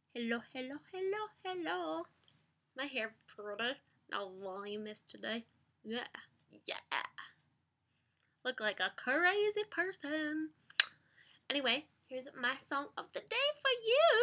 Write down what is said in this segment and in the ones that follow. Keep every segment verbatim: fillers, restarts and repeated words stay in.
Hello, hello, hello, hello. My hair pretty. No volume is today. Yeah, yeah. Look like a crazy person. Anyway, here's my song of the day for you.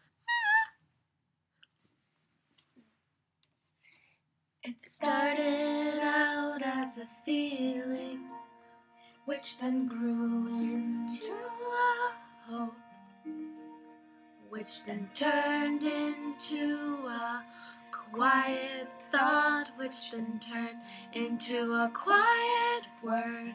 It started out as a feeling, which then grew into a hope, which then turned into a quiet thought, which then turned into a quiet word.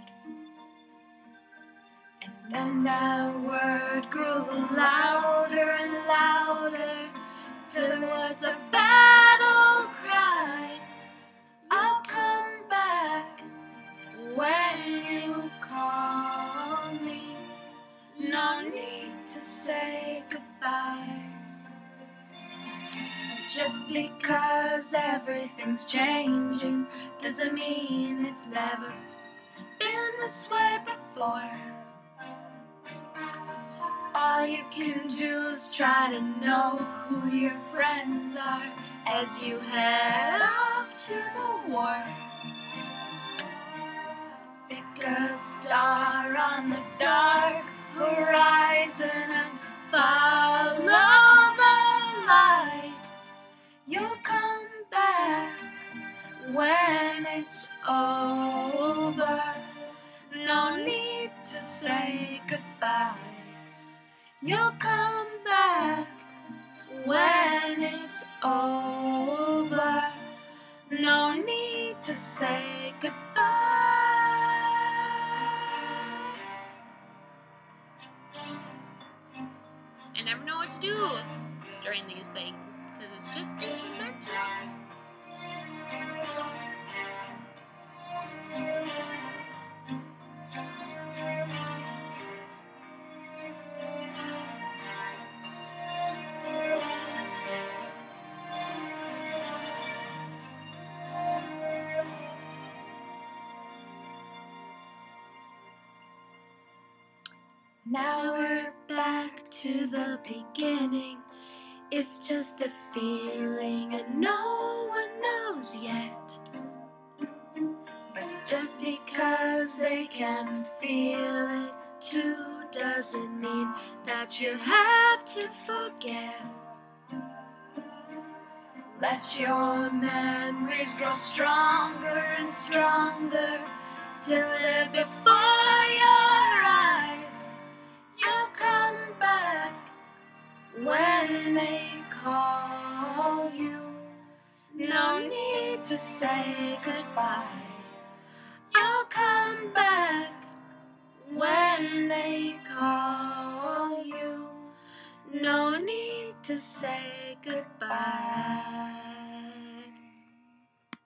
And then that word grew louder and louder, till it was a battle cry. I'll come back when you call me. No need to say goodbye. Just because everything's changing doesn't mean it's never been this way before. All you can do is try to know who your friends are as you head off to the war. Pick a star on the dark horizon and follow the light. You'll come back when it's over. No need to say goodbye. You'll come back when it's over. No need to say goodbye. I never know what to do during these things because it's just instrumental. Now we're back to the beginning. It's just a feeling and no one knows yet. But just because they can feel it too doesn't mean that you have to forget. Let your memories grow stronger and stronger till they're before your eyes. You'll come back when they call you. No need to say goodbye. You'll come back when they call you. No need to say goodbye.